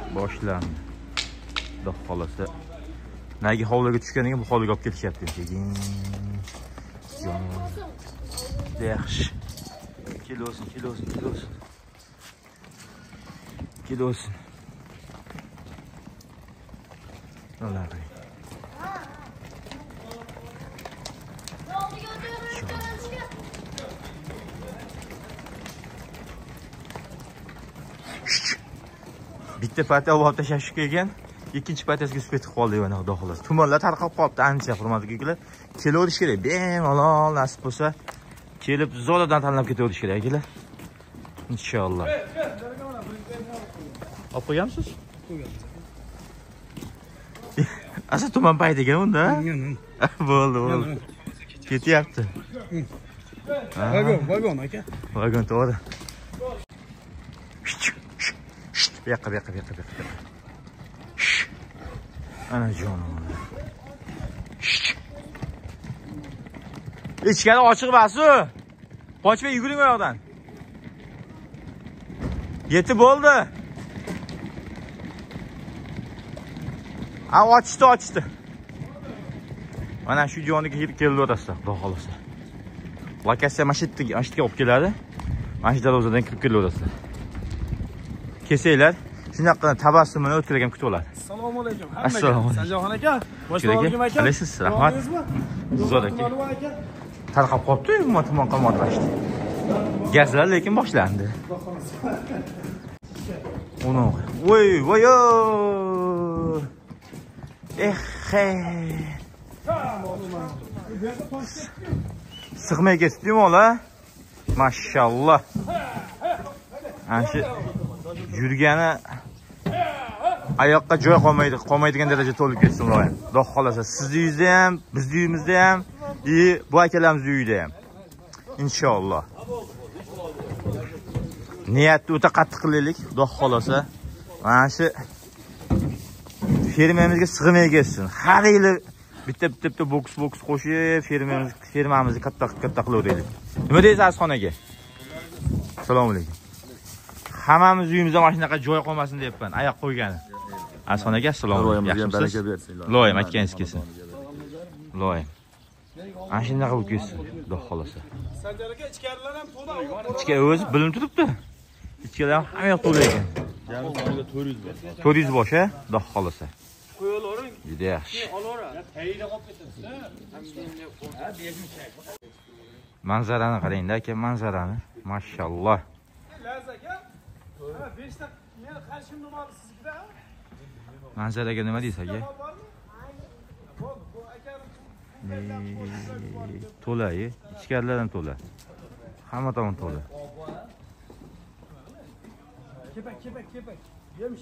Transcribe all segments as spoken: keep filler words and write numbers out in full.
boshlandi. Xudo xolasa. Nagi hovliga tushganiga bu hovliga olib ketishyapti. Yaxshi. Kelolsin, kelolsin, kelolsin. Kelolsin. Alloh. Bitta pata olib tashlashib kelgan, ikkinchi patasiga suv etib qoldi mana xudo xolos. Tumanlar tarqab qolibdi ancha, hurmatli akalar. Kelaverish kerak. Bemalol nasib bo'lsa, kelib zodadan tanlab ketaverish kerak akalar. Inshaalloh. Olib qo'yamsiz? Qo'yamiz. Asa tuman payti ekan unda. Bo'ldi, bo'ldi. Ketyapti. Vagon, vagon aka. Vagon to'g'ri. Bu yoqqa, bu yoqqa, bu yoqqa, bu yoqqa. Ana jonim. Ichkari ochiq basu. Qochmay yuguring oyoqdan. Yetib bo'ldi. Ha, ochdi, ochdi. Mana shu joniga kirib keldi o'rtasida, xudo xolasa. Lokatsiya mashitga, mashitga olib keladi. Mashit darvozadan kirib kelaverasizlar. Kelsanglar, shunaqa tabassumini o'tkirgan kutib oladi. Assalomu alaykum. Assalomu alaykum. Sanjahon aka, boshlovchim aka. Alaysiz, rahmat. Zo'r aka. Tarqab qolibdi, tuman qilmadi bashti. Gazlar lekin boshlandi. Uni, voy, voy. Eh, sig'may ketdimi ola? Mashalloh. Anshi yurgani oyoqqa joy qolmaydi, qolmaydigan daraja to'lib ketsin loyim. Xudo xolasa, sizni uyingizda ham, bizni uyimizda ham, и bu akalarimiz uyida ham. Inshaalloh. Niyatni o'ta qattiq qilaylik, xudo xolasa. Mana shu fermamizga sig'may ketsin. Har yili bitta bitta bitta boks boks qo'shib, fermamiz fermamizni katta katta qilaveraylik. Nima deysiz Azxonaga? Assalomu alaykum. Hammamiz uyimizda mana shunaqa joy qolmasin deyapman, oyoq qo'ygani. Azxonaga assalomu alaykum. Yaxshimisiz? Loyim aytganingiz kelsin. Loyim. Ana shunaqa bo'lib ketsin, xudo xolasa. Sanjar aka, ichkarilar ham to'la. Ichka o'zi bilim turibdi. Ichkalar ham hamma yoq to'la ekan. Yarim soatga to'rt yuz bosh. to'rt yuz bosh, ha? Xudo xolasa. Qo'yalavering. Juda yaxshi. Olavering. Tayida qolib ketasiz. Ha, berishak. Manzarani qarang-da aka, manzarani. Mashalloh. Laz aka. Ha, besh ta meni qarshim nima sizga? Manzaraga nima deysiz aka? To'la-yi, ichkarilardan to'la. Hamma tomon to'la. Kepak, kepak, kepak. Yemish.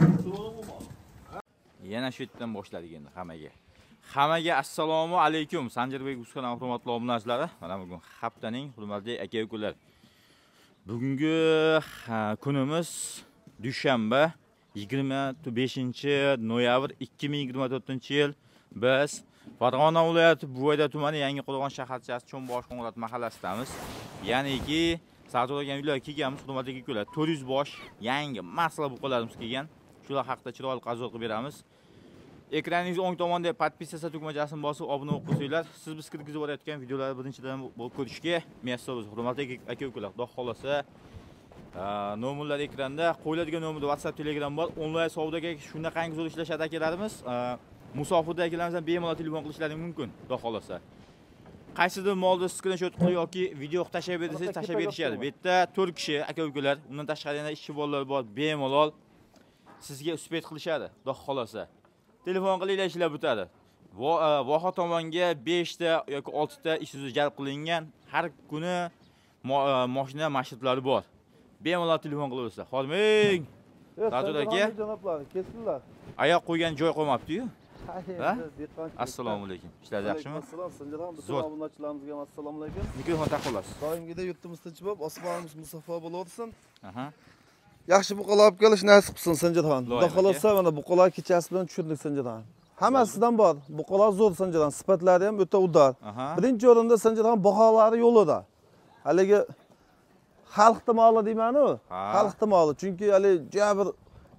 Yana shu yerdan boshladik endi hammaga. Hammaga assalomu alaykum. Sanjarbek Usxonov hurmatli obunachilari. Mana bugun haftaning hurmatli aka-ukalar. Bugungi kunimiz dushanba, yigirma beshinchi noyabr ikki ming yigirma to'rtinchi yil. Biz Farg'ona viloyati Buvayda tumani Yangi Qo'rg'on shaharchasi Cho'nbosh Qo'ng'at mahallasidamiz. Ya'niki Sa'durgan viloyat kelganmiz, hurmatli aka-ukalar. to'rt yuz bosh yangi masala buqalarimiz kelgan. Shular haqida chiroyli qazo qilib beramiz. Ekraningiz o'ng tomonda podpisatsiya tugmachasini bosib obuna bo'lib qo'ysanglar, siz biz kirgizib borayotgan videolarni birinchidan bo'lib ko'rishga muyassar hurmatli aka-ukalar. Xudo xolasa, nomerlar ekranda, qo'yiladigan nomerda WhatsApp, Telegram bor. Onlayn savdoga shunaqangi zo'r ishlashadi akalarimiz. Musofirda akalarimizdan bemalol telefon qilishlari mumkin, xudo xolasa. Qaysidir molni screenshot qilib yoki video tashlab bersangiz, tashlab berishadi. Bu yerda to'rt kishi aka-ukalar, undan tashqari yana ishchi bolalar bor, bemalol sizga uspet qilishadi, xudo xolasa. Telefon qilinglar, ishlar bitadi. Voha tomonga besh ta yoki olti ta Isuzu jalb qilingan, har kuni mashina marshutlari bor. Bemalol telefon qilaversa. Xolming. Ta'til aka. Kesdilar. Oyoq qo'ygan joy qolmabdi-yu. Assalomu alaykum. Ishlar yaxshimi? Assalom, Sanjarxon, butun obunachilarimizga assalomu alaykum. Mikrofon taqib olasiz. Doimgidek yurtimiz tinch bo'lib, osmonimiz musaffo bo'laversin. Aha. Yaxshi buqalar olib kelish nasib qilsin Sanjarxon. Xudo xolasa mana buqalar kechasi bilan tushirdik Sanjarxon. Hammasidan bor. Buqalar zo'r Sanjarxon, sifatlari ham o'ta udar. Birinchi o'rinda Sanjarxon baholari yo'lida. Haligi xalq timoli deyman-ku. Xalq timoli, chunki hali jabr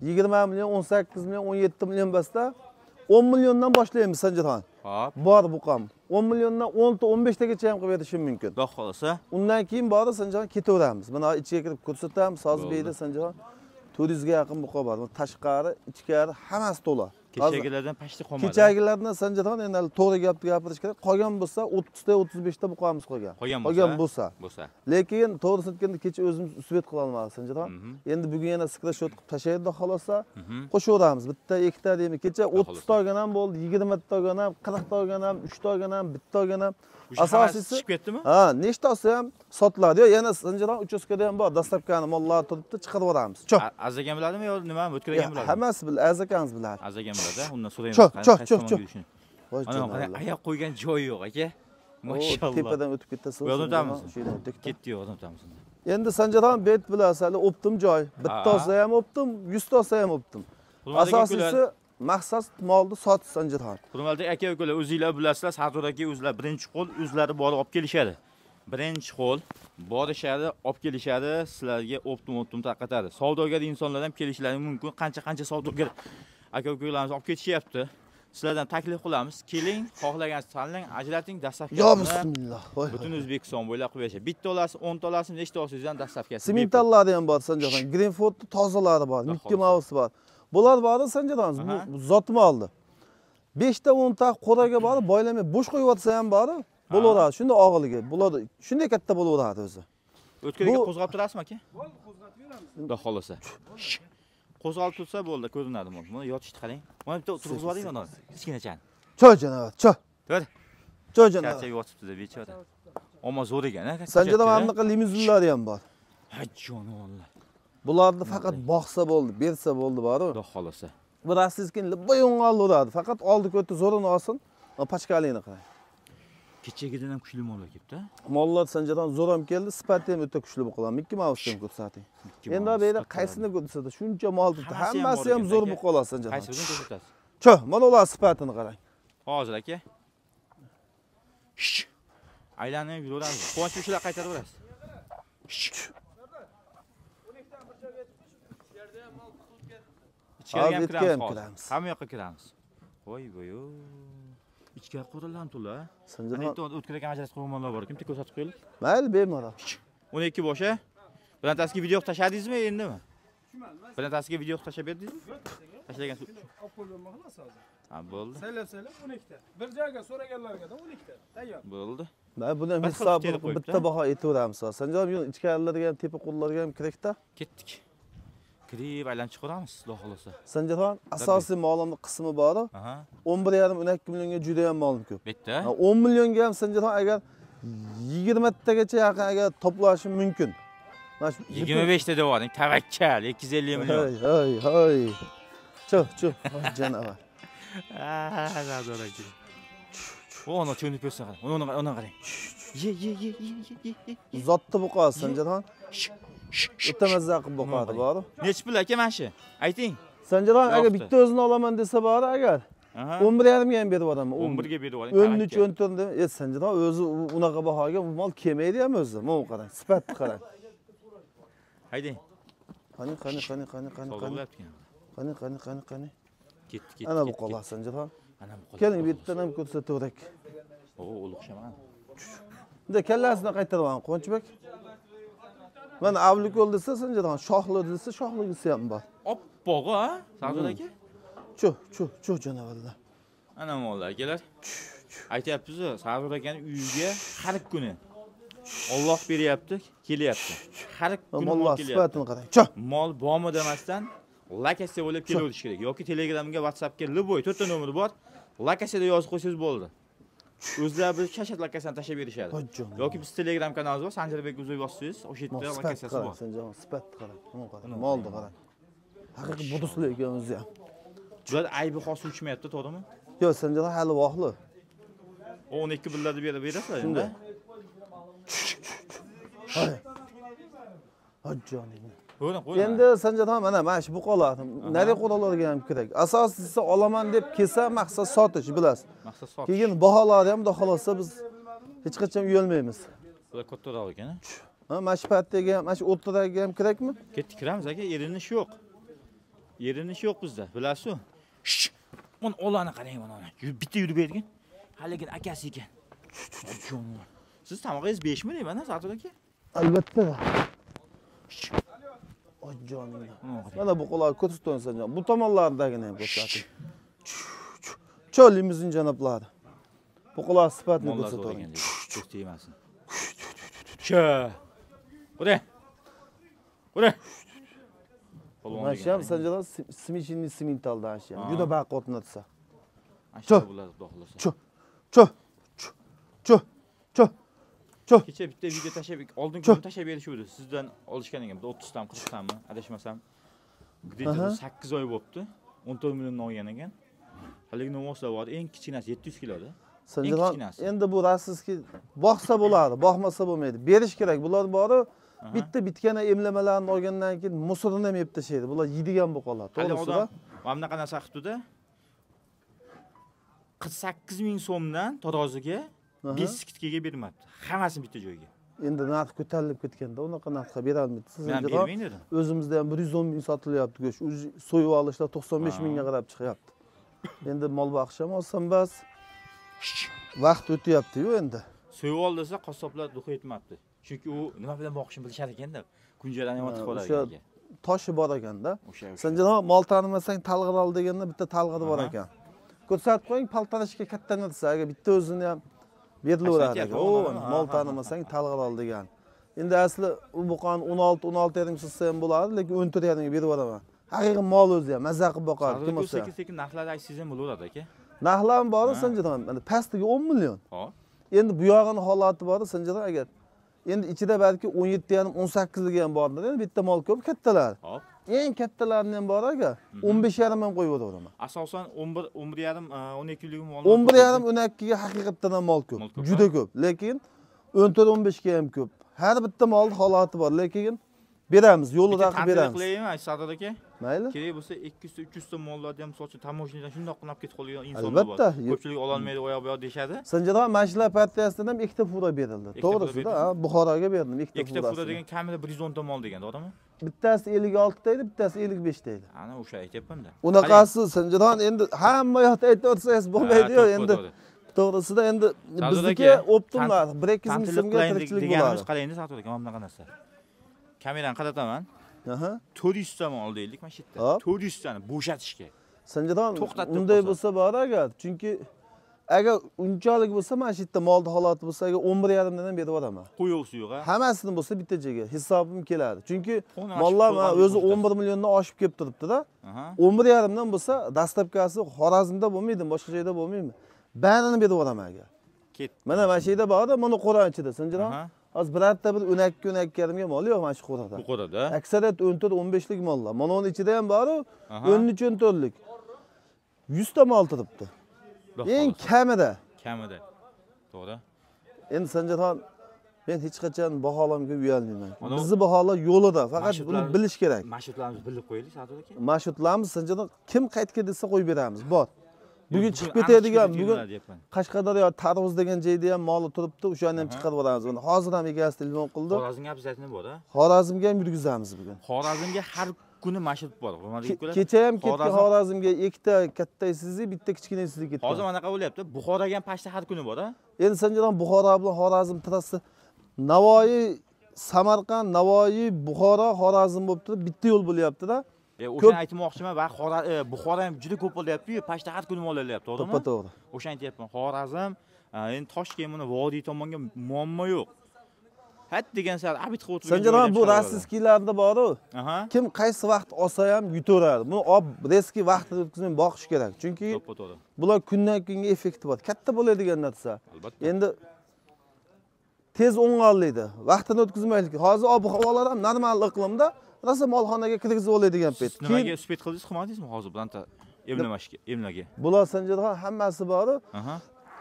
yigirma million, o'n sakkiz million, o'n yetti million basda o'n milliondan boshlaymiz Sanjirxon. Hop. Bor buqam. o'n milliondan o'n ta o'n besh tagacha ham qilib berishim mumkin. Xudo xolasa. Undan keyin bor Sanjirxon ketaveramiz. Mana ichiga kirib ko'rsatamiz. Sozbeyda Sanjirxon to'rt yuz ga yaqin buqa bor. Tashqari, ichkari hammasi to'la. Kechagilardan pashti qolmadi. Kechagilardan Sanjirxon endi to'g'ri gapni gapirish kerak. Qolgan bo'lsa o'ttiz ta o'ttiz besh ta buqamiz qolgan. Qolgan bo'lsa. Bo'lsa. Lekin to'g'risini aytganda kecha o'zimiz usbet qila olmadik Sanjirxon. Endi bugun yana screenshot qilib tashlaydi xolosa. Qo'shaveramiz. Bitta, ikkita deymi. Kecha o'ttiz ta olgan ham bo'ldi, yigirma ta olgan ham, qirq ta olgan ham, uch ta olgan ham, bitta olgan ham. Asosiysi chiqib ketdimi? Ha, nechta olsa ham sotiladi. Yo, yana Sanjirxon uchastkada ham bor. Dastlabkani mollar turibdi, chiqarib yuboramiz. Cho'q. Azagan biladimi yo nima? O'tkagan biladimi? Hammasi biladi, azakangiz biladi. Azagan biladi. Undan so'raymiz. Cho'q, cho'q, cho'q, cho'q. Ana oyoq qo'ygan joyi yo'q aka. Mashalloh. Tepadan o'tib ketsa Bu yerdan o'tamiz. Ketdi yo'qdan o'tamiz. Endi Sanjirxon bet bilasizlar, o'pdim joy. Bitta olsa ham o'pdim, yuz ta olsa ham o'pdim. Asosiysi maqsad molni sotish Sanjirxon. Hurmatli aka-ukalar, o'zingizlar bilasizlar, Sardor aka o'zlari birinchi qo'l o'zlari borib olib kelishadi. Birinchi qo'l borishadi, olib kelishadi, sizlarga optim-optim tarqatadi. Savdogar insonlar ham kelishlari mumkin. Qancha-qancha savdogar aka-ukalarimiz olib ketishyapti. Sizlardan taklif qilamiz. Keling, xohlagansiz tanlang, ajrating, dastavkasini. Yo bismillah. Butun O'zbekiston bo'ylab qilib berishadi. Bitta olasiz, o'n ta olasiz, nechta olsangiz ham dastavkasi. Simentallari ham bor Sanjirxon. Greenford tozalari bor, Mickey Mouse bor. Bular bor Sanjirxon, bu zotma oldi. besh ta o'n ta qo'raga borib, boylamay bo'sh qo'yib yotsa ham bor, bo'laveradi. Shunda og'irligi. Bular shunday katta bo'laveradi o'zi. O'tkirga qo'zg'ab turasizmi aka? Bo'ldi, qo'zg'atib yuramiz. Xudo xolasa. Qo'zg'alib tursa bo'ldi, ko'rinadi bu. Buni yotishni qarang. Mana bitta turg'izib yuboring mana. Kichkinachani. Cho janob, cho. Tur. Cho janob. Charchab yotibdi bechora. Ammo zo'r ekan, aka. Sanjirxon bunaqa limuzinlari ham bor. Ha jonivonlar. Bularni faqat boqsa bo'ldi, bersa bo'ldi, bor-ku. Xudo xolasa. Bu rasizkin boyongal uradi. Faqat oldi ko'ti zo'rini olsin. Pachkaligini qarang. Kechagidan ham kuchli mollar kelibdi. Mollar Sanjirxon zo'r ham keldi, sifati ham o'ta kuchli bo'lgan. Mickey Mouse ham ko'rsating. Endi bu yerda qaysini ko'rsatdi? Shuncha mol turibdi. Hammasi ham zo'r bo'lib qoladi Sanjirxon. Qaysini ko'rsatasiz? Cho, mana ular sifatini qarang. Hozir aka. Aylanib yuraveramiz. Quvonch shular qaytarib berasiz. Ichkariga ham kiramiz. Hamma yoqqa kiramiz. Voy voy. Ichkari qo'ralgan to'la. Sanjirxon o'tkirga ajratib qo'yganlar bor. Kimga ko'rsatib qo'yaylik? Mayli, bemalol. o'n ikki boshqa. Birontasiga video tashladingizmi endimi? Birontasiga video tashlab berdingizmi? Tashlagan suv. Olib qo'yganman xolos hozir. Ha, bo'ldi. Saylab saylab o'n ikki ta. Bir joyga so'raganlarga o'n ikki ta. Tayyor. Bo'ldi. Mana buni hisob bitta baho aytaveramiz. Sanjirxon ichkarilarga ham, tepa qo'llarga ham kerakda. Ketdik. Kirib aylanib chiqaramiz, xudo xolasa. Sanjirxon asosiy molimning qismi bor. Aha. o'n bir yarim o'n ikki millionga juda ham molim ko'p. Bitta. o'n millionga ham Sanjirxon agar yigirma tagacha yaqin agar to'plashim mumkin. Mana shu yigirma besh ta devoring, tavakkal ikki yuz ellik million. Hay, hay, hay. Cho'q, cho'q, janob. Ah, Sardor aka. O'ni cho'nib ko'rsa qarang. Uni uni qarang. Ye, ye, ye, ye, ye. Zotni buqasi Sanjirxon. O'ta mazza qilib boqadi, bor. Nech pul aka mana shu? Ayting. Sanjirxon agar bitta o'zini olaman desa bor agar. o'n bir yarim ga ham berib yuboraman. o'n bir ga berib yuboring. o'n uch o'n to'rt deb. E Sanjirxon o'zi unaqa bahoga bu mol kelmaydi ham o'zi. Mana qarang, sifatni qarang. Hayding. Qani, qani, qani, qani, qani, qani. Qani, qani, qani, qani. Ketdi, ketdi. Ana bu qolar Sanjirxon. Ana bu qolar. Keling, bu yerdan ham ko'rsataverak. O, ulug'shaman. Bunda kallasini qaytarib Quvonchbek. Mana avlikol desa Sanjirxon, shohli desa shohligisi ham bor. Oppoq a, Sardor aka? Chu, chu, chu janovallar. Ana mollar akalar. Aytyapsiz-ku, Sardor akaning uyiga har kuni Alloh beryapti, kelyapti. Har kuni mollar sifatini qarang. Chu. Mol bormi demasdan lokatsiya bo'lib kelaverish kerak yoki Telegramga, WhatsAppga liboy to'rtta nomeri bor. Lokatsiyada yozib qo'ysangiz bo'ldi. O'zlari bir shashat lokatsiyani tashab berishadi. Yoki biz Telegram kanalimiz bor, Sanjarbek Uzoy bossangiz, o'sha yerda lokatsiyasi bor. Sanjarbek sifatni qarang, mana qarang, molni qarang. Haqiqiy buduslik ekan o'zi ham. Bular aybi hosil uchmayapti, to'g'rimi? Yo'q, Sanjarbek hali voqli. o'n ikki billarni berib berasizlar endi. Hay. Hajjoning. Endi Sanjarbek mana mana shu buqalar, nari qo'ralariga ham kerak. Asosiysi olaman deb kelsa maqsad sotish, bilasiz. Maqsad sotish. Keyin baholari ham xudo xolosa biz hech qachon uyalmaymiz. Bular kattaroq ekan. Ha, mana shu patdagi ham, mana shu o'rtadagi ham kerakmi? Ketdik, kiramiz aka, erinish yo'q. Yerinish yo'q bizda, bilasiz-ku. Mana olani qarang mana. Bitta yurib bergan. Halikin akasi ekan. Siz tamog'ingiz besh mi deyman, Sa'dur aka? Albatta. Oy jonim. Mana bu qo'llar ko'rsatsan, bu tomonlardagini ham ko'rsating. Cho limuzin janoblari. Bu qo'llar sifatni ko'rsating. Ko'rsatmasin. Cho. Qura. Qura. Masham sanjalar smishinni simentaldan asham. Juda baqot natsa. Cho. Cho. Cho. Cho. Cho. Cho. Kecha bitta video tashab, oldingi kuni tashab berishuvdi. Sizdan olishgan ekan, o'ttiz tam, qirq tammi, adashmasam. Где-то sakkiz oy bo'libdi. o'n to'rt milliondan olgan ekan. Haligi nomoslar bor, eng kichkinasi yetti yuz kiloda. Sanjalar endi bu rasizki boqsa bo'ladi, boqmasa bo'lmaydi. Berish kerak. Bular bori bitta bitgana emlamalarni olgandan keyin musurini ham yeb tashlaydi. Bular yeydigan bu qoladi. To'g'risi-da. Mana bunaqa narsa qilibdi-da. qirq sakkiz ming so'mdan taroziga besh skitkaga bermabdi. Hammasini bitta joyga. Endi narx ko'tarilib ketganda unaqa narxga bera olmaydi. Men bermang dedim. O'zimizda ham bir yuz o'n ming sotilyapti go'sht. So'yib olishlar to'qson besh mingga qarab chiqyapti. Endi mol baqish ham oson emas. Vaqt o'tyapti-yu endi. So'yib ol desa qassoblar duq etmabdi. Chunki u nima bilan boqishni bilishar ekanda, kunjalarni ham otib qo'yar ekan. Toshi bor ekanda. Sen janob mol tanimasang talg'ir ol deganda bitta talg'iri bor ekan. Ko'rsatib qo'ying, paltarashga katta narsa, agar bitta o'zini ham berilaveradi ekan. O, mol tanimasang talg'ir ol degan. Endi asli u buqon o'n olti o'n olti yarim sizsa ham bo'ladi, lekin o'n to'rt yarim ga berib yuboraman. Haqiqiy mol o'zi ham maza qilib boqadi, kim bo'lsa. Sekin-sekin narxlarni aytsangiz ham bo'laveradi aka. Narxlar bor, sanjadan, mana pastiga o'n million. Hop. Endi bu yog'ini holati bor, sanjadan agar endi ichida balki o'n yetti yarim o'n sakkiz ligi ham bordir. Endi bitta mol ko'p, kattalar. Hop. Eng kattalarini ham bor aka, o'n besh yarim ham qo'yib o'tiraman. Asosan o'n bir o'n bir yarim o'n ikki lik mol. o'n bir yarim o'n ikki ga haqiqatan ham mol ko'p. Juda ko'p. Lekin o'n to'rt o'n besh ga ham ko'p. Har bitta molning holati bor, lekin beramiz, yo'lida qilib beramiz. Qilaymi, Sa'dur aka? Mayli. Kerak bo'lsa ikki yuz uch yuz ta mollarni ham sochi tamojnidan shundoq qilib ketib qolgan insonlar bor. Ko'pchilik ola olmaydi, oyoq bu yoq deshadi. Sanjadan mashina partiyasidan ham ikkita fura berildi. To'g'risi-da, Buxoroga berdim ikkita fura. Ikkita fura degan kamida bir yuz o'n ta mol degan, to'g'rimi? Bittasi ellik olti ta edi, bittasi ellik besh ta edi. Ana o'sha aytyapman-da. Unaqasi Sanjadan endi hamma yoqda aytaversangiz bo'lmaydi-yu endi. To'g'risi-da endi bizniki optimlar bir ikki ming so'mga tirikchilik bo'ladi. Qarayndi Sa'dur aka, mana bunaqa narsa. Kamerani qarataman. Aha. to'rt yuz ta mol deylik mana shu yerda. to'rt yuz tani bo'shatishga. Sanjadan unday bo'lsa bor agar, chunki agar unchalik bo'lsa mana shu yerda molni holati bo'lsa, agar o'n bir yarim dan berib yuboraman. Qo'yoq suyuq-a? Hammasini bo'lsa bitta joyga hisobim keladi. Chunki mollar o'zi o'n bir milliondan oshib kelib turibdi-da. o'n bir yarim dan bo'lsa, dastlabkasi Xorazmda bo'lmaydi, boshqa joyda bo'lmaymi? Barini berib yuboraman agar. Ketdi. Mana mana shu yerda bor-da, mana Qo'ranchida, Sanjadan. Hozir birorta bir o'n ikki o'n ikki yarim ga mol yo'q mana shu Qo'rada. Bu Qo'rada. Aksariyat o'n to'rt o'n besh lik mollar. Mana uning ichida ham bor-ku, o'n uch o'n to'rt lik. yuz ta mol turibdi. Eng kamida. Kamida. To'g'ri. Endi Sanjadan men hech qachon baholamga uyalmayman. Bizni baholar yo'lida, faqat buni bilish kerak. Mashhurlarimizni bilib qo'yaylik, Sa'dur aka. Mashhurlarimiz Sanjadan kim qaytga desa qo'yib beramiz. Bor. Bugun chiqib ketadigan, bugun Qashqadaryo Tarvuz degan joyda ham moli turibdi, o'shani ham chiqarib yuboramiz. Uni hozir ham egasi telefon qildi. Xorazmga obязательно bor-a? Xorazmga ham yurgizamiz bugun. Xorazmga har kuni mashhur bor. Kecha ham ketdi Xorazmga ikkita kattaysizni, bitta kichkinasizni ketdi. Hozir mana qabulyapti. Buxoroga ham pashta har kuni bor-a? Endi Sanjadan Buxoro bilan Xorazm trassi Navoiy, Samarqand, Navoiy, Buxoro, Xorazm bo'lib turib bitta yo'l bo'lyapti-da. O'shani aytmoqchiman va Buxoro ham juda ko'p bo'lyapti-yu, pashta har kuni mol olyapti, to'g'rimi? To'g'ri. O'shani aytyapman. Xorazm, endi Toshkent mana vodiy tomonga muammo yo'q. Hat degan sar abid qilib o'tirgan. Sanjadan bu rassizkilarda bor-ku. Kim qaysi vaqt olsa ham yutaveradi. Buni olib reski vaqtida o'tkazmay boqish kerak. Chunki bular kundan kunga effekti bor. Katta bo'ladigan narsa. Endi tez o'ng'allaydi. Vaqtini o'tkazmaylik. Hozir ob-havolar ham normal iqlimda rosa molxonaga kirgizib oladigan payt. Nimaga uspet qildingiz, qilmadingizmi hozir bironta emlamashga, emlaga? Bular Sanjadan hammasi bor-ku. Aha.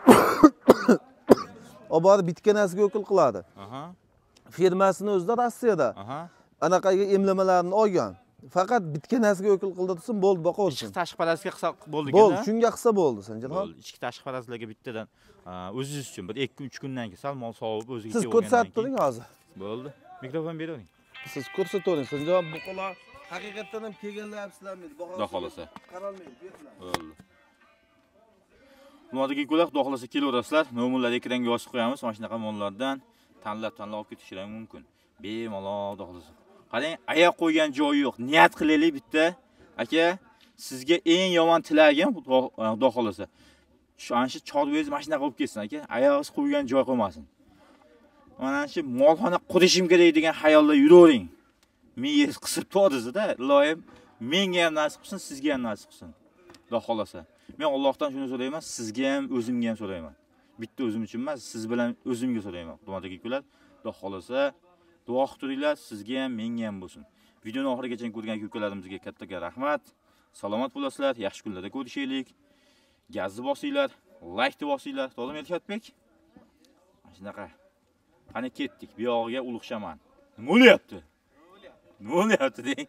Obor bitkanasiga o'kil qiladi. Aha. Firmasini o'zida Rossiyada. Aha. Anaqaga emlamalarni olgan. Faqat bitkanasiga o'kil qildirsin, bo'ldi, boqaversin. Ichki tashqi parazga qilsa bo'ldi ekan. Bo'ldi, shunga qilsa bo'ldi, Sanjadan. Bo'ldi, ichki tashqi parazlarga bittadan o'zingiz uchun bir ikki uch kundan keyin sal mol sovib o'ziga kelgandan keyin. Siz ko'rsatib turing hozir. Bo'ldi. Mikrofon beravering. Siz ko'rsatavering, Sanjadan. Bu qo'lar Haqiqatan ham kelganlar ham sizlarmaydi. Xudo xolasa. Qaralmaydi, betinglar. Bo'ldi. Hurmatli ko'lar, xudo xolasa kelaverasizlar. Nomerlarni ekranga yozib qo'yamiz. Mana shunaqa mollardan tanlab-tanlab olib ketishlar mumkin. Bemalol xudo xolasa. Qarang, oyoq qo'ygan joyi yo'q. Niyat qilaylik bitta. Aka, sizga eng yomon tilagim xudo xolasa. Shu ana shu chorvoyingiz mashina qilib ketsin aka. Oyog'ingiz qo'ygan joy qolmasin. Mana shu molxona qurishim kerak degan xayolda yuravering. Mingiz qisib to'dizda, iloyim menga ham nasib qilsin, sizga ham nasib qilsin. Xudo xolasa. Men Allohdan shuni so'rayman, sizga ham, o'zimga ham so'rayman. Bitta o'zim uchun emas, siz bilan o'zimga so'rayman. Hurmatli ko'lar, xudo xolasa duo qilib turinglar, sizga ham, menga ham bo'lsin. Videoni oxirigacha ko'rgan ko'kalarimizga katta rahmat. Salomat bo'lasizlar, yaxshi kunlarda ko'rishaylik. Gazni bosinglar, like bosinglar. To'g'rimi Elkatbek? Mana shunaqa. Qani ketdik, bu yog'iga ulug'shaman. Nima bo'lyapti? Nima bo'lyapti deng?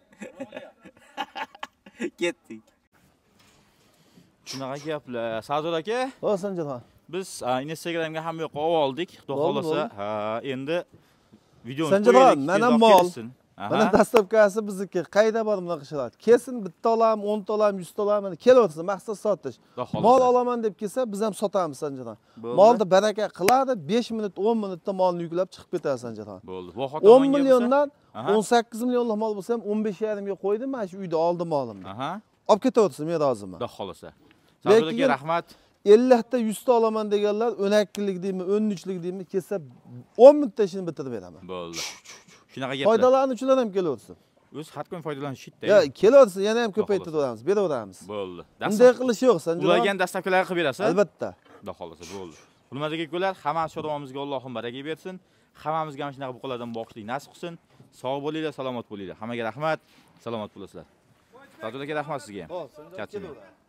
Ketdik. Shunaqa gaplar. Sardor aka, O, Sanjarxon. biz Instagramga ham yo'q oldik. Xudo xolasa, ha, endi videoni Sanjarxon, mana mol. Mana Aha. dastlabkasi bizniki. Qayda bor bunaqa ishlar? Kesin bitta olam, o'nta olam, yuzta olam, mana kelaversin, maqsad sotish. Mol olaman deb kelsa, biz ham sotamiz Sanjarxon. Molni baraka qiladi, besh minut, o'n minutda molni yuklab chiqib ketadi Sanjarxon. Bo'ldi. o'n milliondan o'n sakkiz millionlik mol bo'lsa ham o'n besh yarim ga qo'ydim, mana shu uyda oldim molimni. Aha. Olib ketaversin, men roziman. Xudo xolasa. Sardor aka, rahmat. ellik ta yuz ta olaman deganlar o'n ikkilik deymi, o'n uchlik deymi, kelsa o'n minutda ishini bitirib beraman. Bo'ldi. Shunaqa gaplar. Foydalanuvchilar ham kelaversin. O'z har kun foydalanishdi. Ya, kelaversin, yana ham ko'paytiramiz, beraveramiz. Bo'ldi. Bunday qilish yo'q, Sanjarxon. Ularga dastlabkilar qilib berasiz? Albatta. Xudo xolasa, bo'ldi. Hurmatli ko'lar, hammamiz shodmonimizga Allohim baraka bersin. Hammamizga mana shunaqa buqalardan boqishlik nasib qilsin. Sog' bo'linglar, salomat bo'linglar. Hammaga rahmat. Salomat bo'lasizlar. Sardor aka, rahmat sizga ham. Hop, Sanjarxon, kelaveradi.